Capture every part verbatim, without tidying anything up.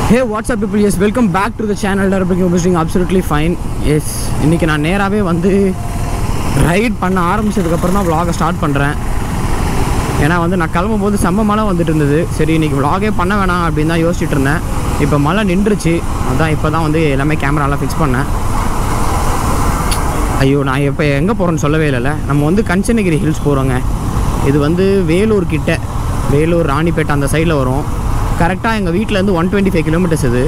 Hey, what's up people? Yes, welcome back to the channel. Everything absolutely fine. Yes, இன்னைக்கு நான் நேராவே வந்து right பண்ண ஆரம்பிச்சதுக்கு அப்புறம் தான் vlog ஸ்டார்ட் பண்றேன். ஏனா வந்து நான் கிளம்பும்போது செம்ம மழை வந்துட்டு இருந்தது. சரி இன்னைக்கு vlog-ஏ பண்ண வேணாம் அப்படி தான் யோசிச்சிட்டு இருந்தேன். இப்போ மழை நின்றுச்சு. அதான் இப்போதான் வந்து எல்லாமே கேமராலாம் ஃபிக்ஸ் பண்ணேன். ஐயோ நான் இப்போ எங்கே போகிறேன்னு சொல்லவே இல்லைல்ல. நம்ம வந்து கஞ்சனகிரி ஹில்ஸ் போகிறோங்க. இது வந்து வேலூர் கிட்ட, வேலூர் ராணிப்பேட்டை அந்த சைடில் வரும். கரெக்டாக எங்கள் வீட்டிலேருந்து ஒன் டுவெண்ட்டி ஃபைவ் கிலோமீட்டர்ஸ் இது.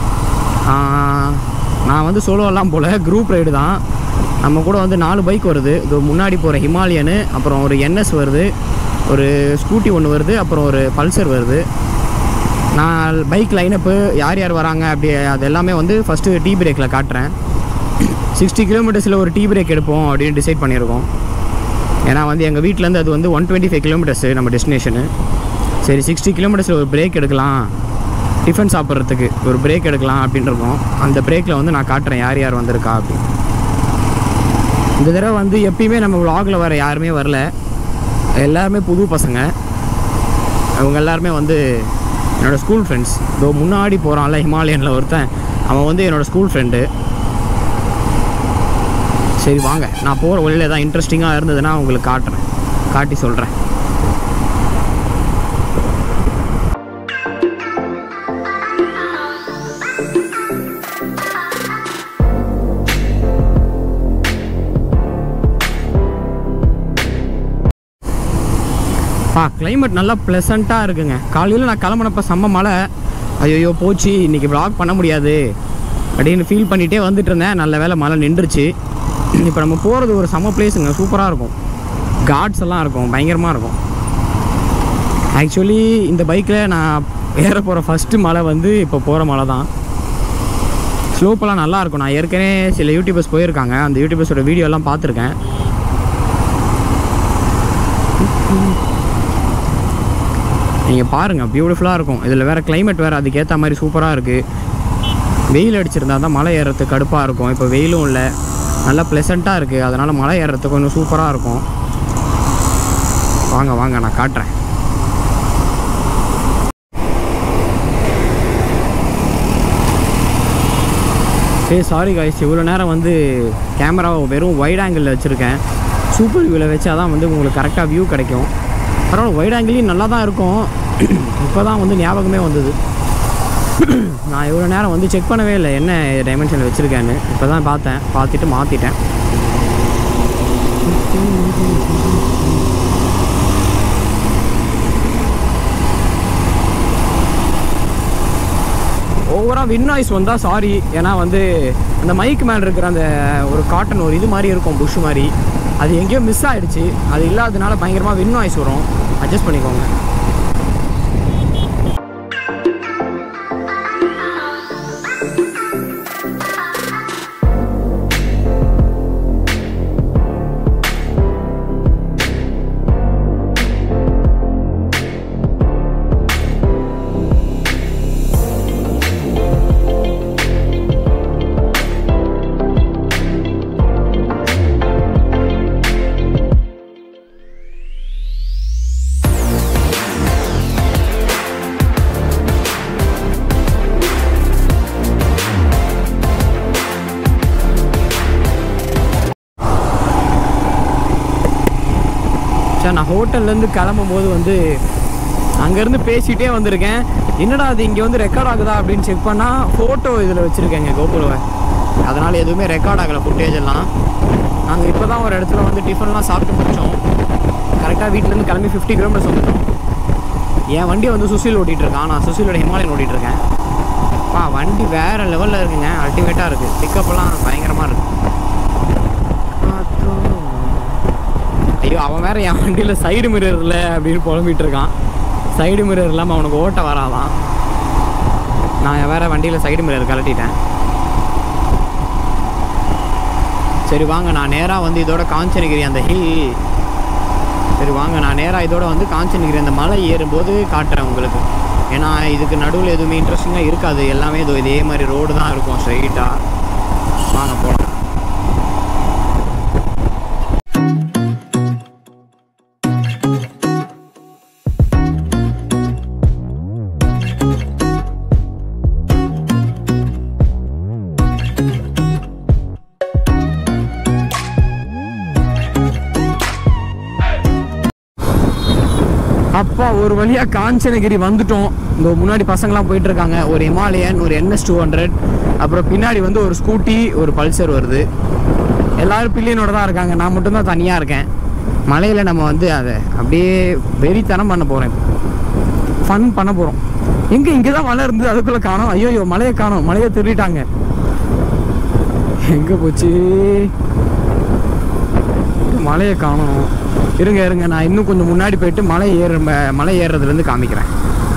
நான் வந்து சோலோவெல்லாம் போல், குரூப் ரைடு தான். நம்ம கூட வந்து நாலு பைக் வருது. இது முன்னாடி போகிற ஹிமாலயனு, அப்புறம் ஒரு என்எஸ் வருது, ஒரு ஸ்கூட்டி ஒன்று வருது, அப்புறம் ஒரு பல்சர் வருது. நான் பைக் லைனப்பு யார் யார் வராங்க அப்படி அது எல்லாமே வந்து ஃபஸ்ட்டு டீ பிரேக்கில் காட்டுறேன். சிக்ஸ்டி கிலோமீட்டர்ஸில் ஒரு டீ பிரேக் எடுப்போம் அப்படின்னு டிசைட் பண்ணியிருக்கோம். ஏன்னா வந்து எங்கள் வீட்டிலேருந்து அது வந்து ஒன் டுவெண்ட்டி ஃபைவ் கிலோமீட்டர்ஸு நம்ம டெஸ்டினேஷனு. சரி சிக்ஸ்டி கிலோமீட்டர்ஸில் ஒரு பிரேக் எடுக்கலாம், டிஃபன் சாப்பிட்றதுக்கு ஒரு பிரேக் எடுக்கலாம் அப்படின்னு இருக்கோம். அந்த பிரேக்கில் வந்து நான் காட்டுறேன் யார் யார் வந்திருக்கா அப்படின்னு. இந்த தடவை வந்து எப்பயுமே நம்ம vlogல வர யாருமே வரல, எல்லாருமே புது பசங்க. அவங்க எல்லாருமே வந்து என்னோடய ஸ்கூல் ஃப்ரெண்ட்ஸ். இதோ முன்னாடி போகிறான்ல ஹிமாலயனில் ஒருத்தன், அவன் வந்து என்னோடய ஸ்கூல் ஃப்ரெண்டு. சரி வாங்க, நான் போகிற வழியில் எதாவது இன்ட்ரெஸ்டிங்காக இருந்ததுன்னா உங்களுக்கு காட்டுறேன், காட்டி சொல்கிறேன். பா கிளைமேட் நல்லா ப்ளசண்ட்டாக இருக்குங்க. காலையில் நான் கிளம்புனப்போ செம்ம மழை. ஐயோ போச்சு இன்றைக்கி vlog பண்ண முடியாது அப்படின்னு ஃபீல் பண்ணிகிட்டே வந்துட்டு இருந்தேன். நல்ல வேலை மழை நின்றுச்சு. இப்போ நம்ம போகிறது ஒரு செம்ம பிளேஸுங்க, சூப்பராக இருக்கும். காட்ஸ் எல்லாம் இருக்கும், பயங்கரமாக இருக்கும். ஆக்சுவலி இந்த பைக்கில் நான் ஏற போகிற ஃபஸ்ட்டு மலை வந்து இப்போ போகிற மலை தான். ஸ்லோப்பெல்லாம் நல்லாயிருக்கும். நான் ஏற்கனவே சில யூடியூபர்ஸ் போயிருக்காங்க, அந்த யூடியூபர்ஸோட வீடியோலாம் பார்த்துருக்கேன். நீங்கள் பாருங்கள், பியூட்டிஃபுல்லாக இருக்கும். இதில் வேறு கிளைமேட் வேறு அதுக்கேற்ற மாதிரி சூப்பராக இருக்குது. வெயில் அடிச்சிருந்தா தான் மலை ஏறுறதுக்கு கடுப்பாக இருக்கும். இப்போ வெயிலும் இல்லை, நல்லா ப்ளசண்ட்டாக இருக்குது. அதனால் மலை ஏறுறதுக்கு கொஞ்சம் சூப்பராக இருக்கும். வாங்க வாங்க நான் காட்டுறேன். ஏய் சாரி காய்ஸ், இவ்வளோ நேரம் வந்து கேமராவை வெறும் வைட் ஆங்கிளில் வச்சுருக்கேன். சூப்பர் வியூவில் வச்சா தான் வந்து உங்களுக்கு கரெக்டாக வியூ கிடைக்கும். பரவாயில்ல, வைட் ஆங்கிளையும் நல்லா தான் இருக்கும். இப்போ தான் வந்து ஞாபகமே வந்தது. நான் இவ்வளோ நேரம் வந்து செக் பண்ணவே இல்லை என்ன டைமென்ஷனில் வச்சுருக்கேன்னு. இப்போ தான் பார்த்தேன், பார்த்துட்டு மாற்றிட்டேன். ஓவராக வின் நாய்ஸ் வந்தால் சாரி. ஏன்னா வந்து அந்த மைக் மேலே இருக்கிற அந்த ஒரு காட்டன் ஒரு இது மாதிரி இருக்கும், புஷ் மாதிரி, அது எங்கேயோ மிஸ் ஆகிடுச்சு. அது இல்லாததுனால பயங்கரமாக வின் நாய்ஸ் வரும், அட்ஜஸ்ட் பண்ணிக்கோங்க. நான் ஹோட்டல்லேருந்து கிளம்பும்போது வந்து அங்கேருந்து பேசிகிட்டே வந்திருக்கேன். என்னடா அது இங்கே வந்து ரெக்கார்ட் ஆகுதா அப்படின்னு செக் பண்ணால் ஃபோட்டோ இதில் வச்சுருக்கேங்க கோபுரவை. அதனால் எதுவுமே ரெக்கார்ட் ஆகலை ஃபுட்டேஜ் எல்லாம். நாங்கள் இப்போ தான் ஒரு இடத்துல வந்து டிஃபன்லாம் சாப்பிட்டு முடித்தோம். கரெக்டாக வீட்டிலேருந்து கிளம்பி ஃபிஃப்டி கிலோமீட்டர்ஸ் வந்துட்டோம். என் வண்டி வந்து சுசில் ஓட்டிகிட்ருக்கான், நான் சுசிலோட ஹிமாலயன் ஓட்டிகிட்ருக்கேன். பா வண்டி வேறு லெவலில் இருக்குங்க, அல்டிமேட்டாக இருக்குது. பிக்கப்லாம் பயங்கரமாக இருக்குது. ஐயோ அவன் வேறு என் வண்டியில் சைடு மிரர் இல்லை அப்படின்னு புலம்பிகிட்டு இருக்கான். சைடு மிரர் இல்லாமல் அவனுக்கு ஓட்ட வராதான். நான் வேறு வண்டியில் சைடு மிரர் கழட்டிட்டேன். சரி வாங்க, நான் நேராக வந்து இதோட காஞ்சனகிரி அந்த ஹில், சரி வாங்க நான் நேராக இதோட வந்து காஞ்சனகிரி அந்த மலை ஏறும்போது காட்டுறேன் உங்களுக்கு. ஏன்னா இதுக்கு நடுவில் எதுவுமே இன்ட்ரெஸ்டிங்காக இருக்காது, எல்லாமே இதோ இதே மாதிரி ரோடு தான் இருக்கும் ஸ்ட்ரைட்டாக. வாங்க போகலாம். ஒரு வழியாக காஞ்சனகிரி வந்துட்டோம். இந்த முன்னாடி பசங்களாம் போயிட்டு இருக்காங்க. ஒரு ஹிமாலயன், ஒரு என்எஸ் டூ ஹண்ட்ரட், அப்புறம் பின்னாடி வந்து ஒரு ஸ்கூட்டி, ஒரு பல்சர் வருது. எல்லோரும் பில்லியனோட தான் இருக்காங்க, நான் மட்டும்தான் தனியாக இருக்கேன். மலையில் நம்ம வந்து அதை அப்படியே வெறித்தனம் பண்ண போகிறேன், ஃபன் பண்ண போகிறோம். எங்கே இங்கே தான் மலை இருந்தது, அதுக்குள்ளே காணோம். ஐயோ மலையை காணோம், மலையை திருடிட்டாங்க. எங்கே போச்சு மலையை காணோம்? இருங்க இருங்க நான் இன்னும் கொஞ்சம் முன்னாடி போயிட்டு மலை ஏற மலை ஏறுறதுலேருந்து காமிக்கிறேன்.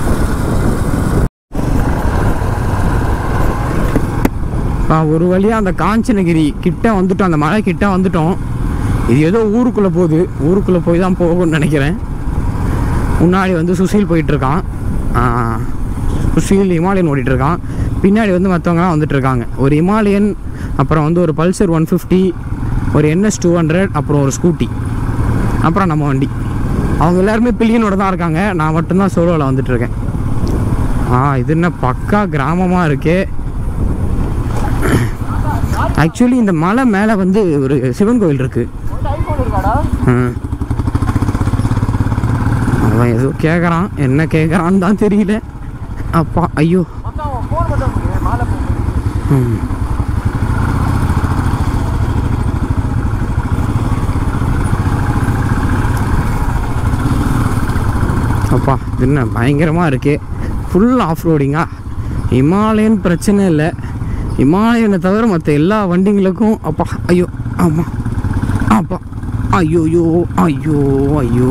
ஒரு வழியாக அந்த காஞ்சனகிரி கிட்ட வந்துட்டோம், அந்த மலை கிட்ட வந்துட்டோம். இது ஏதோ ஊருக்குள்ளே போகுது, ஊருக்குள்ளே போய் தான் போகும்னு நினைக்கிறேன். முன்னாடி வந்து சுசீல் போயிட்டுருக்கான், சுசீல் ஹிமாலயன் ஓடிட்டுருக்கான். பின்னாடி வந்து மற்றவங்களாம் வந்துட்டுருக்காங்க. ஒரு ஹிமாலயன், அப்புறம் வந்து ஒரு பல்சர் ஒன் ஃபிஃப்டி, ஒரு என்எஸ் டூ ஹண்ட்ரட், அப்புறம் ஒரு ஸ்கூட்டி, அப்புறம் நம்ம வண்டி. அவங்க எல்லாருமே பில்லியனோட தான் இருக்காங்க, நான் மட்டும்தான் சோலோவில் வந்துட்டுருக்கேன். ஆ இது என்ன பக்கா கிராமமாக இருக்கே. ஆக்சுவலி இந்த மலை மேலே வந்து ஒரு சிவன் கோயில் இருக்குது. அவன் ஏதோ கேட்குறான், என்ன கேட்குறான்னு தான் தெரியல. அப்பா ஐயோ. ம் அப்பா இது என்ன பயங்கரமாக இருக்கே. Full of ரோடிங்கா. ஹிமாலயன் பிரச்சனை இல்லை, ஹிமாலயனை தவிர மற்ற எல்லா வண்டிங்களுக்கும் அப்பா ஐயோ ஆமாம் அப்பா ஐயோயோ ஐயோ ஐயோ.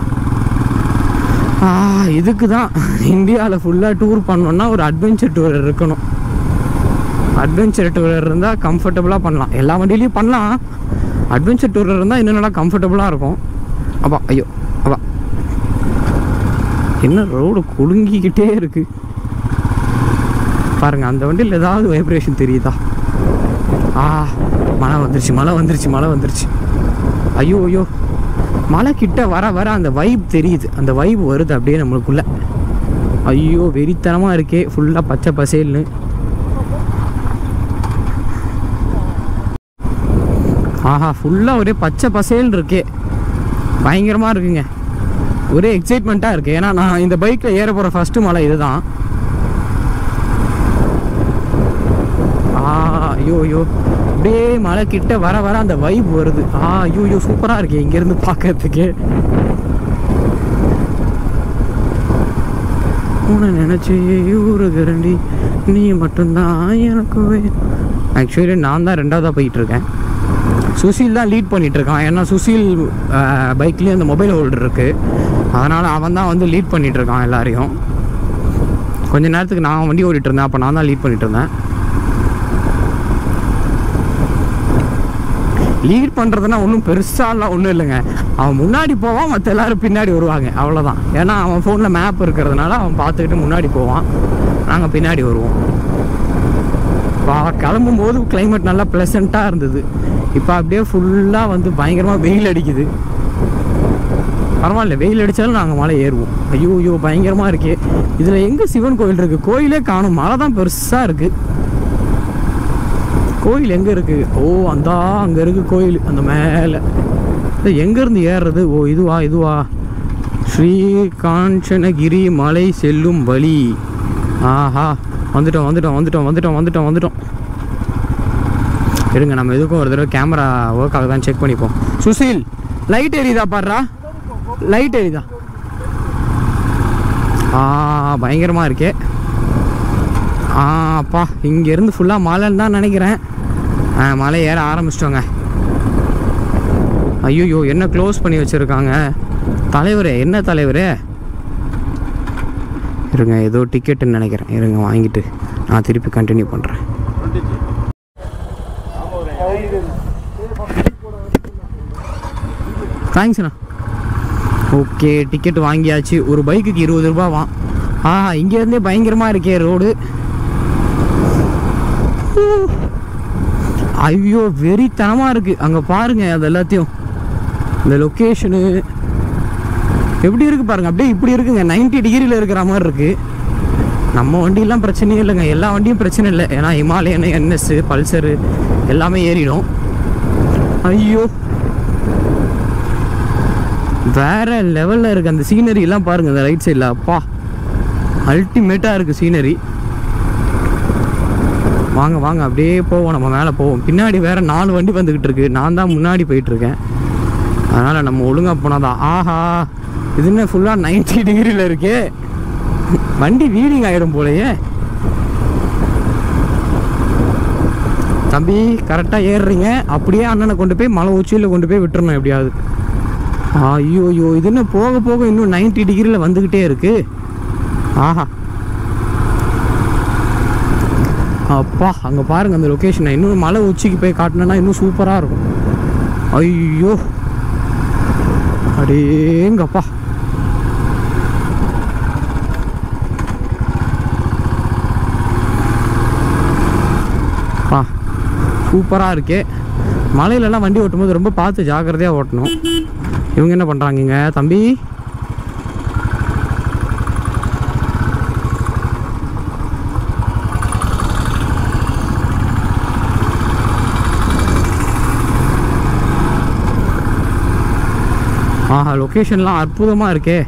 ஆ இதுக்கு தான் இந்தியாவில் ஃபுல்லாக டூர் பண்ணோன்னா ஒரு அட்வென்ச்சர் டூரர் இருக்கணும். அட்வென்ச்சர் டூரர் இருந்தால் கம்ஃபர்டபுளாக பண்ணலாம், எல்லா வண்டியிலையும் பண்ணலாம். அட்வென்ச்சர் டூரர் இருந்தால் இன்னும் நல்லா கம்ஃபர்டபுளாக இருக்கும். அப்பா ஐயோ அப்பா என்ன ரோடு குலுங்கிக்கிட்டே இருக்கு பாருங்க. அந்த வண்டியில் ஏதாவது வைப்ரேஷன் தெரியுதா? ஆ மழை வந்துருச்சு மழை வந்துருச்சு மழை வந்துருச்சு. ஐயோ ஐயோ மழை கிட்ட வர வர அந்த வைப் தெரியுது, அந்த வைப் வருது அப்படியே நம்மளுக்குள்ள. ஐயோ வெறித்தனமாக இருக்கே, ஃபுல்லாக பச்சை பசேல்னு. ஆஹா ஃபுல்லாக ஒரே பச்சை பசேல்னு இருக்கே, பயங்கரமாக இருக்குங்க. ஒரே எக்ஸைட்மெண்ட்டாக இருக்குது. ஏன்னா நான் இந்த பைக்கில் ஏற போகிற ஃபஸ்ட்டு மலை இதுதான். ஐயோ ஐயோ அப்படியே மலை கிட்ட வர வர அந்த வைப் வருது. ஆ ஐயோ ஐயோ சூப்பராக இருக்கு இங்கேருந்து பார்க்கறதுக்கு. உன்னை நினச்சி ஊருகரண்டி நீ மட்டும்தான் எனக்கு. ஆக்சுவலி நான் தான் ரெண்டாவதாக போயிட்டுருக்கேன், சுசீல் தான் லீட் பண்ணிகிட்ருக்கான். ஏன்னா சுசீல் பைக்லேயும் அந்த மொபைல் ஹோல்டர் இருக்குது, அதனால் அவன் தான் வந்து லீட் பண்ணிகிட்ருக்கான் எல்லாரையும். கொஞ்ச நேரத்துக்கு நான் வண்டி ஓடிட்டு இருந்தேன், அப்போ நான் தான் லீட் பண்ணிகிட்டு இருந்தேன். லீட் பண்ணுறதுனா ஒன்றும் பெருசாலாம் ஒன்றும் இல்லைங்க. அவன் முன்னாடி போவான், மற்ற எல்லோரும் பின்னாடி வருவாங்க, அவ்வளோதான். ஏன்னா அவன் ஃபோனில் மேப் இருக்கிறதுனால அவன் பார்த்துக்கிட்டு முன்னாடி போவான், நாங்கள் பின்னாடி வருவோம். கிளம்பும் போது கிளைமேட் நல்லா ப்ளசண்ட்டாக இருந்தது. இப்போ அப்படியே ஃபுல்லாக வந்து பயங்கரமாக வெயில் அடிக்குது. பரவாயில்ல, வெயில் அடித்தாலும் நாங்கள் மலை ஏறுவோம். ஐயோ ஐயோ பயங்கரமாக இருக்கே. இதில் எங்கே சிவன் கோயில் இருக்குது? கோயிலே காணும், மலை தான் பெருசாக இருக்குது. கோயில் எங்கே இருக்குது? ஓ அந்த அங்கே இருக்குது கோயில், அந்த மேலே. எங்கேருந்து ஏறுறது? ஓ இதுவா இதுவா ஸ்ரீ காஞ்சனகிரி மலை செல்லும் வழி. ஆஹா வந்துட்டோம் வந்துட்டோம் வந்துட்டோம் வந்துட்டோம் வந்துட்டோம் வந்துட்டோம் இருங்க நம்ம எதுக்கும் ஒரு தடவை கேமரா ஒர்க் ஆகுதான்னு செக் பண்ணிப்போம். சுசீல் லைட் எரியுதா பாடுறா, லைட் எரியுதா? ஆ பயங்கரமாக இருக்கே. ஆ அப்பா இங்கேருந்து ஃபுல்லாக மலைன்னு தான் நினைக்கிறேன். ஆ மலை ஏற ஆரம்பிச்சிட்டோங்க. ஐயோ என்ன க்ளோஸ் பண்ணி வச்சுருக்காங்க தலைவரே, என்ன தலைவரே? இருங்க ஏதோ டிக்கெட்டுன்னு நினைக்கிறேன், இருங்க வாங்கிட்டு நான் திருப்பி கண்டினியூ பண்ணுறேன். தேங்க்ஸ்ண்ணா. ஓகே டிக்கெட் வாங்கியாச்சு. ஒரு பைக்குக்கு இருபது ரூபாவா? ஆ இங்கேருந்தே பயங்கரமாக இருக்கே ரோடு. ஐயோ வெறித்தனமாக இருக்குது. அங்கே பாருங்கள் அது எல்லாத்தையும், இந்த லொக்கேஷனு எப்படி இருக்குது பாருங்கள். அப்படியே இப்படி இருக்குங்க, நைன்ட்டி டிகிரியில் இருக்கிற மாதிரி இருக்குது. நம்ம வண்டியெல்லாம் பிரச்சனையே இல்லைங்க, எல்லா வண்டியும் பிரச்சனை இல்லை. ஏன்னா ஹிமாலயன், என்எஸ், பல்சரு எல்லாமே ஏறிடும். ஐயோ வேற லெவலில் இருக்குது அந்த சீனரி எல்லாம் பாருங்கள். அந்த ரைட் சைடில் அப்பா அல்டிமேட்டாக இருக்குது சீனரி. வாங்க வாங்க அப்படியே போவோம், நம்ம மேலே போவோம். பின்னாடி வேற நாலு வண்டி வந்துக்கிட்டு இருக்கு, நான் தான் முன்னாடி போயிட்டுருக்கேன். அதனால் நம்ம ஒழுங்காக போனால் தான். ஆஹா, இது என்ன ஃபுல்லாக நைன்டி டிகிரியில் இருக்கு, வண்டி வீலிங் ஆகிடும் போலையே. தம்பி கரெக்டாக ஏறுறீங்க, அப்படியே அண்ணனை கொண்டு போய் மலை உச்சியில் கொண்டு போய் விட்டுறணும் எப்படியாவது. ஐயோ ஐயோ, இது என்ன போக போக இன்னும் நைன்டி டிகிரியில் வந்துக்கிட்டே இருக்கு. ஆஹா அப்பா, அங்கே பாருங்கள் அந்த லொக்கேஷனை. இன்னும் மலை உச்சிக்கு போய் காட்டினேன்னா இன்னும் சூப்பராக இருக்கும். ஐயோ அடேங்கப்பா, பா சூப்பராக இருக்கே. மலையிலலாம் வண்டி ஓட்டும்போது ரொம்ப பார்த்து ஜாக்கிரதையாக ஓட்டணும். இவங்க என்ன பண்ணுறாங்க தம்பி? ஆஹா, லொக்கேஷன்லாம் அற்புதமாக இருக்கே.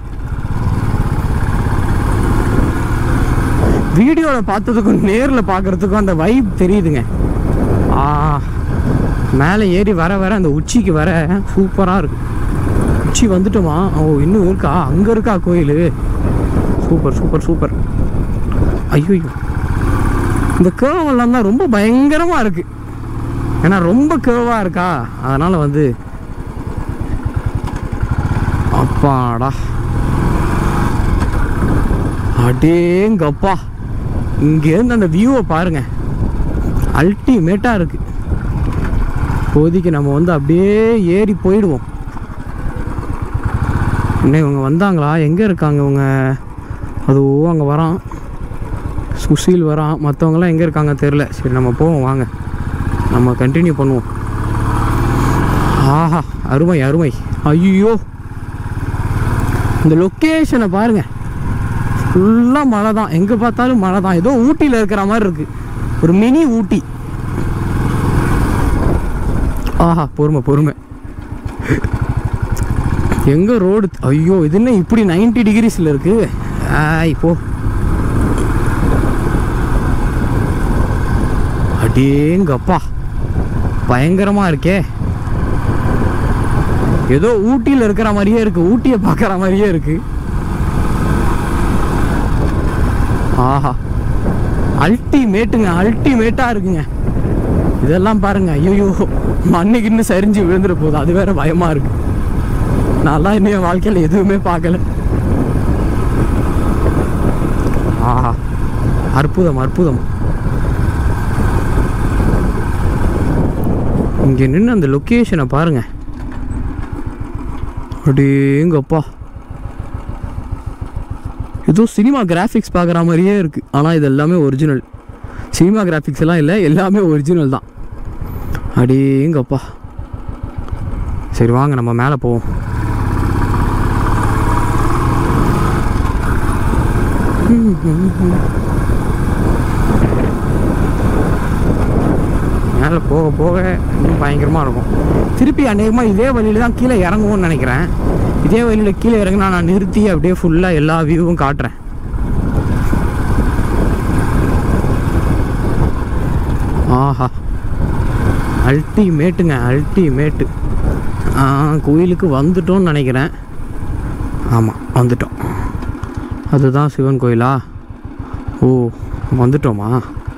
வீடியோவில் பார்த்ததுக்கும் நேரில் பார்க்குறதுக்கும் அந்த வைப் தெரியுதுங்க. ஆ, மேலே ஏறி வர வர அந்த உச்சிக்கு வர சூப்பராக இருக்கு. உச்சி வந்துட்டோமா? ஓ இன்னும் இருக்கா? அங்கே இருக்கா கோயில்? Super super super. ஐயோ, இந்த கேவெல்லாம் தான் ரொம்ப பயங்கரமாக இருக்குது. ஏன்னா ரொம்ப கேவாக இருக்கா, அதனால் வந்து அப்பாடா அடேங்கப்பா. இங்கேருந்து அந்த வியூவை பாருங்க, அல்டிமேட்டாக இருக்குது. இப்போதைக்கு நம்ம வந்து அப்படியே ஏறி போயிடுவோம். இன்னும் இவங்க வந்தாங்களா? எங்கே இருக்காங்க இவங்க? அதுவோ அங்கே வரான், சுஷீல் வரான், மற்றவங்களாம் எங்கே இருக்காங்க தெரில. சரி நம்ம போவோம் வாங்க, நம்ம கண்டினியூ பண்ணுவோம். ஆஹா அருமை அருமை. ஐயோ, இந்த லொக்கேஷனை பாருங்க, ஃபுல்லாக மழை தான், எங்கே பார்த்தாலும் மழை தான். ஏதோ ஊட்டியில் இருக்கிற மாதிரி இருக்கு, ஒரு மினி ஊட்டி. ஆஹா பொறுமை பொறுமை. எங்கே ரோடு? ஐயோ, இது என்ன இப்படி நைன்டி டிகிரிஸில் இருக்கு? இப்போ அடேங்கப்பா பயங்கரமாக இருக்கே. ஏதோ ஊட்டியில் இருக்கிற மாதிரியே இருக்கு, ஊட்டியை பார்க்குற மாதிரியே இருக்கு. ஆஹா அல்டிமேட்டுங்க, அல்டிமேட்டாக இருக்குங்க. இதெல்லாம் பாருங்க. ஐயோ, மண்ணுக்கு இன்னும் சரிஞ்சு விழுந்துட போகுது, அது வேற பயமாக இருக்கு. நான்லாம் இன்னும் என் வாழ்க்கையில் எதுவுமே பார்க்கல. ஆஹா அற்புதம் அற்புதம். இங்கே நின்று அந்த லொக்கேஷனை பாருங்க, அடேங்கப்பா. ஏதோ சினிமா கிராஃபிக்ஸ் பார்க்குற மாதிரியே இருக்குது, ஆனால் இது எல்லாமே ஒரிஜினல். சினிமா கிராஃபிக்ஸ் எல்லாம் இல்லை, எல்லாமே ஒரிஜினல் தான். அடேங்கப்பா. சரி வாங்க நம்ம மேலே போவோம். மேலே போக போக இன்னும் பயங்கரமாக இருக்கும். திருப்பி அநேகமாக இதே வழியில் தான் கீழே இறங்குவோன்னு நினைக்கிறேன். இதே வழியில் கீழே இறங்கினா நான் நிறுத்தி அப்படியே ஃபுல்லாக எல்லா வியூவும் காட்டுறேன். ஆஹா அல்டிமேட்டுங்க, அல்டிமேட்டு. கோயிலுக்கு வந்துட்டோன்னு நினைக்கிறேன். ஆமாம் வந்துட்டோம். அதுதான் சிவன் கோயிலா? ஓ வந்துட்டோமா?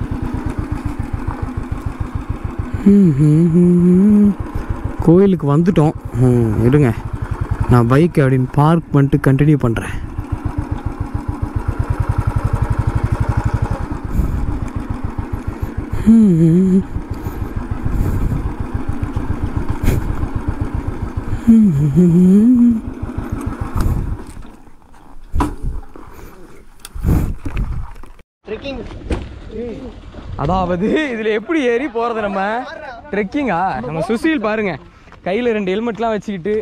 கோயிலுக்கு வந்துட்டோம். ம் இருங்க, நான் பைக் அப்படின்னு பார்க் பண்ணிட்டு கண்டினியூ பண்ணுறேன். அதாவது இதில் எப்படி ஏறி போகிறது நம்ம? ட்ரெக்கிங்கா? நம்ம சுஷீல் பாருங்க, கையில் ரெண்டு ஹெல்மெட்லாம் வச்சுக்கிட்டு.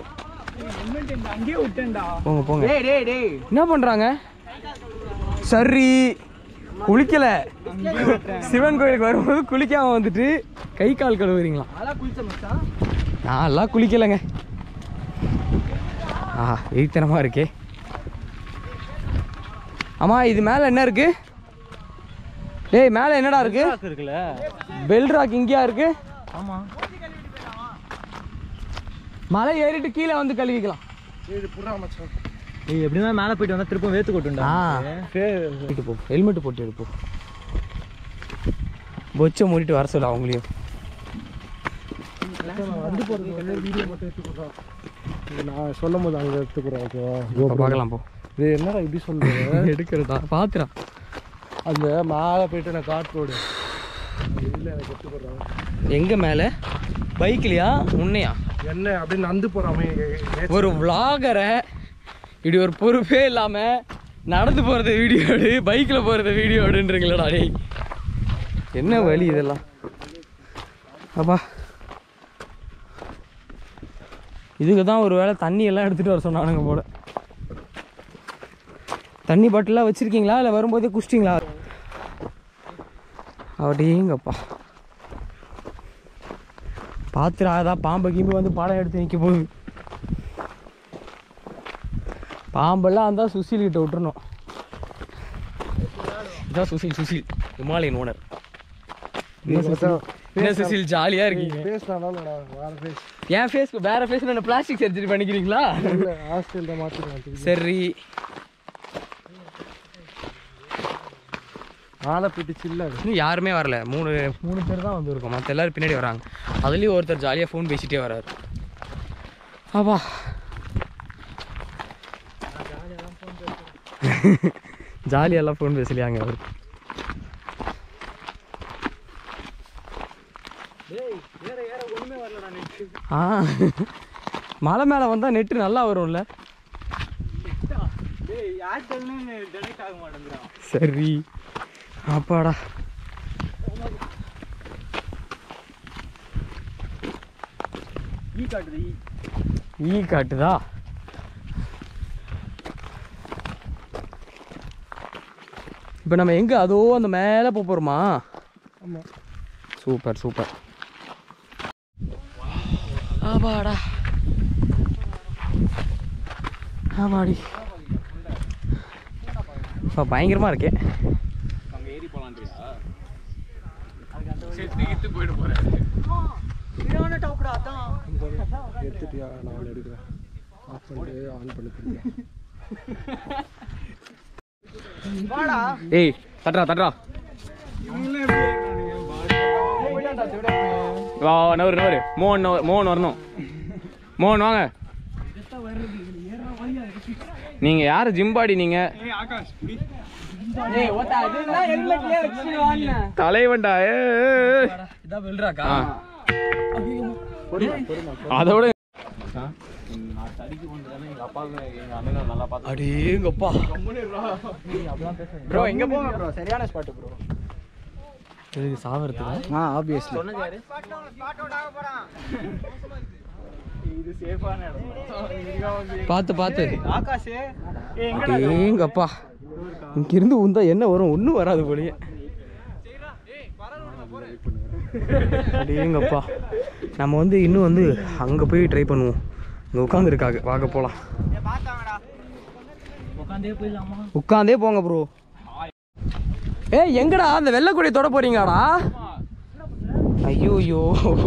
போங்க போங்க. என்ன பண்ணுறாங்க? சரி குளிக்கல, சிவன் கோயிலுக்கு வரும்போது குளிக்காம வந்துட்டு கை கால் கழுவுறீங்களா? நான் எல்லாம் குளிக்கலைங்க, ஆஹா வெயித்தனமாக இருக்கே. ஆமாம் இது மேலே என்ன இருக்கு? டேய் மேலே என்னடா இருக்கு? இருக்குல்ல பெல் ராக் இங்கேயா இருக்கு? ஆமாம் மலை ஏறிட்டு கீழே வந்து கழுவிக்கலாம். ஏய் எப்படின்னா மேலே போயிட்டு வந்தால் திரும்ப வேத்து கொட்டுண்டா. போயிட்டு போ, ஹெல்மெட்டு போட்டு எடுப்போம். பொச்சை மூடிட்டு வர சொல்ல அவங்களையும். வந்து போகிறது வீடியோ மட்டும் எடுத்துக்கிறோம். நான் சொல்லும் போது அங்கே எடுத்துக்கிறோம். ஓகேவா பார்க்கலாம் போ. இது என்னடா இப்படி சொல்லுவேன் எடுக்கிறதா பார்த்துடா. அந்த மேலே போயிட்டு நான் காட் ரோடு இல்லை எனக்கு எடுத்துக்கிறோம். எங்கே மேலே? பைக்லையா உன்னையா? என்ன அப்படின்னு நந்து போகிறாமே. ஒரு விளாகரை இப்படி ஒரு பொறுப்பே இல்லாமல் நடந்து போகிறத வீடியோடு பைக்கில் போகிறத வீடியோடுன்றீங்களா டேய்? என்ன வழி இதெல்லாம்? அப்பா இதுக்கு தான் ஒரு வேளை தண்ணி எல்லாம் எடுத்துகிட்டு வர சொன்னானுங்க போல. தண்ணி பாட்டிலாம் வச்சுருக்கீங்களா இல்லை வரும்போதே குடிச்சிட்டிங்களா? அப்படிங்கப்பா பார்த்துடாதான் பாம்பை கிம்பி வந்து பாடம் எடுத்து நிற்க போகுது. பாம்பெல்லாம் இருந்தால் சுசில் கிட்ட விட்டுறணும். இதான் சுசில் சுசில் ஹிமாலயன் ஓனர். என்ன சுசில் ஜாலியாக இருக்கீங்க? என் ஃபேஸ் வேற ஃபேஸ் என்ன பிளாஸ்டிக் சர்ஜரி பண்ணிக்கிறீங்களா? ஹாஸ்டலில் மாற்றிடுவேன். சரி ஆளை போயிட்டு இல்லை இன்னும் யாருமே வரல. மூணு மூணு பேர் தான் வந்துருக்கோம். மற்ற எல்லோரும் பின்னாடி வராங்க. அதுலேயும் ஒருத்தர் ஜாலியாக ஃபோன் பேசிகிட்டே வராரு. அப்பா ஜாலியெல்லாம் ஃபோன் பேசலையாங்க அவர். ஆ மலை மேலே வந்தால் நெட்டு நல்லா வரும்ல. சரி அப்பாடா. ஈ காட்டுதா? இப்போ நம்ம எங்கே அதோ அந்த மேலே போக போகிறோமா? ஆமாம் சூப்பர் சூப்பர். ஆபாடா ஆபாடி இப்போ பயங்கரமாக இருக்கே. அங்கே ஏறி போகலான்றியா? செத்து கிட்டு போயிட்டு போகிறேன். எடுத்துட்டியா? நான் எடுக்கிறேன். ஆஃப் பண்ணிட்டு ஆன் பண்ணி. ஏய் தட்றா தட்றா வா நவரு நவரு. மோகன் நவர் மோகன் வரணும். மோகன் வாங்க. நீங்கள் யார் ஜிம்பாடி? நீங்கள் தலைவன்டா. அதோட அடேங்கப்பா ப்ரோ எங்கே போங்க ப்ரோ? சரியான ஸ்பாட்டு ப்ரோ. இதுக்கு சாவறதுக்கு. ஆ ஆப்வியஸ்லி இது சேஃபான இடம். பார்த்து பார்த்து ஆகாஷே அடேங்கப்பா இங்கிருந்து உந்தா என்ன வரும்? ஒன்றும் வராது போலயே. அடேங்கப்பா நம்ம வந்து இன்னும் வந்து அங்கே போய் ட்ரை பண்ணுவோம். இங்கே உட்காந்துருக்காங்க பார்க்க போகலாம். உட்காந்தே போயிடலாமா? உட்காந்தே போங்க ப்ரோ. ஏய் எங்கடா அந்த வெள்ளைக்குடியை தொட போறீங்களாடா? ஐயோ ஐயோ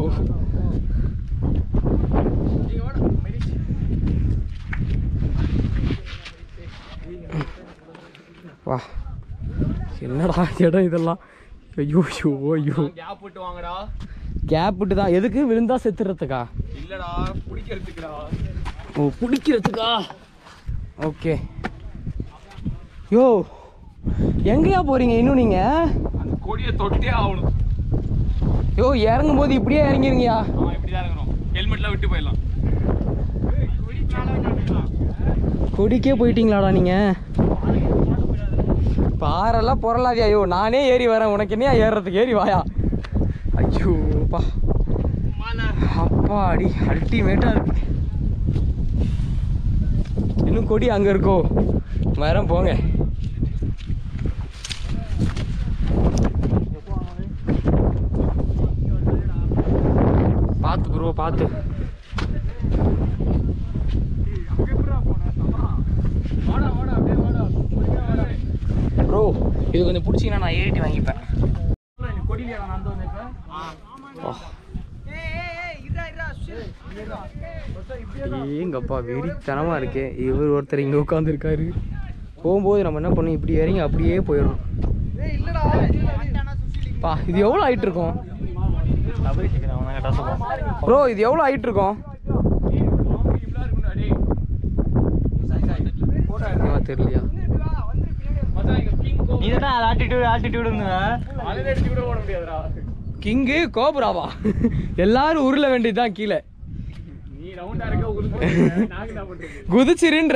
வா என்னடா இடம் இதெல்லாம்? ஐயோ ஐயோ ஐயோ கேப் விட்டு வாங்கடா. கேப் விட்டு தான் எதுக்கு? விழுந்தா செத்துறதுக்கா? இல்லடா பிடிக்கிறதுக்குடா. ஓ பிடிக்கிறதுக்கா? ஓகே. யோ எங்கேயா போறீங்க இன்னும் நீங்க? அந்த கொடியை தொட்டே ஆகணும். யோ இறங்கும் போது இப்படியே இறங்கிருங்கயா. ஆமா இப்படி தான் இறங்கணும். ஹெல்மெட்லாம் விட்டு போயிடலாம். கொடிக்கே போயிட்டீங்களாடா நீங்க? பாரெல்லாம் பொருளாதியா? ஐயோ நானே ஏறி வரேன், உனக்கு என்னையா ஏறுறதுக்கு? ஏறி வாயா. ஐயோப்பா அப்பா அடி அல்டிமேட்டா இருக்கு. இன்னும் கொடி அங்க இருக்கோ? வரேன் போங்க. பார்த்து ப்ரோ பார்த்து. ப்ரோ இது கொஞ்சம் பிடிச்சிங்கன்னா நான் ஏறிட்டு வாங்கிப்பேன். ஏங்கப்பா வெறித்தனமாக இருக்கு. இவர் ஒருத்தர் இங்கே உட்காந்துருக்காரு. போகும்போது நம்ம என்ன பண்ணோம், இப்படி இறங்கி அப்படியே போயிடணும். பா இது எவ்வளோ ஆகிட்டு இருக்கோம் ப்ரோ? இது எவ்வளோ ஆகிட்டு இருக்கோம் தெரியலையா? கிங்கு கோபுராவா? எல்லாரும் உருள வேண்டியதுதான் கீழே. குதிச்சிருன்ற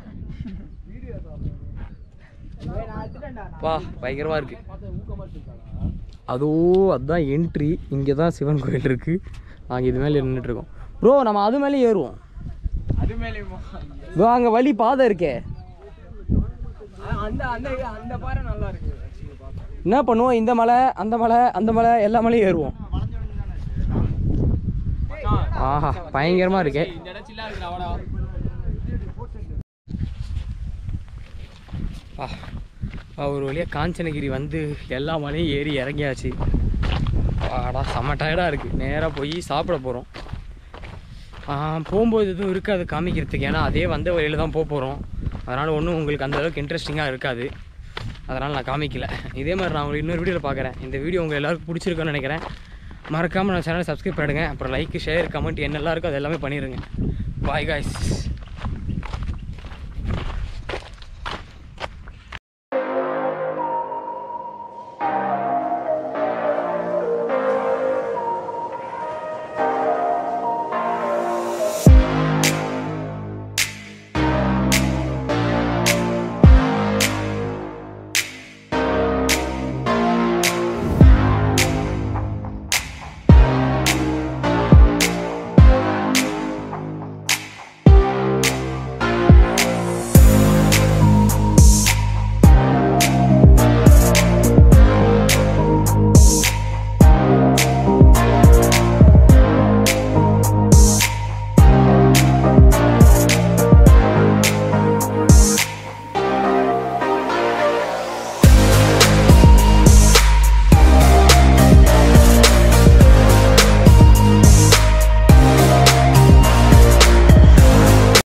பா பயங்கரமா இருக்கு. அதோ அதுதான் என்ட்ரி. இங்கே தான் சிவன் கோயில் இருக்கு. நாங்கள் இது மேலே நின்றுட்டு இருக்கோம். ப்ரோ நம்ம அது மேலே ஏறுவோம். அது மேலே அங்கே வழி பாதை இருக்கே. அந்த அந்த பாறை நல்லா இருக்கு. என்ன பண்ணுவோம், இந்த மலை அந்த மலை அந்த மலை எல்லா மலையும் ஏறுவோம். ஆஹா பயங்கரமா இருக்கு. ஒரு வழியாக காஞ்சனகிரி வந்து எல்லா மலையும் ஏறி இறங்கியாச்சு. ஆடா செம்ம டயர்டாக இருக்குது. நேராக போய் சாப்பிட போகிறோம். போகும்போது எதுவும் இருக்காது காமிக்கிறதுக்கு, ஏன்னா அதே வந்த வழியில் தான் போக போகிறோம். அதனால் ஒன்றும் உங்களுக்கு அந்தளவுக்கு இன்ட்ரெஸ்டிங்காக இருக்காது. அதனால் நான் காமிக்கல. இதே மாதிரி நான் உங்களுக்கு இன்னொரு வீடியோவில் பார்க்குறேன். இந்த வீடியோ உங்கள் எல்லாருக்கும் பிடிச்சிருக்குன்னு நினைக்கிறேன். மறக்காமல் நான் சேனலை சப்ஸ்கிரைப் பண்ணிடுங்க. அப்புறம் லைக் ஷேர் கமெண்ட் என்னெல்லாம் இருக்கோ அது எல்லாமே பண்ணிடுங்க. Bye guys.